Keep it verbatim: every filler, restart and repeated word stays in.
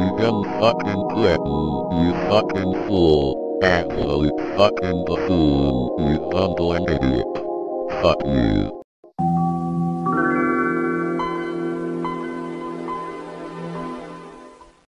You dumb fucking kitten, you fucking fool, asshole, fucking buffoon, you fumbling idiot. Fuck you.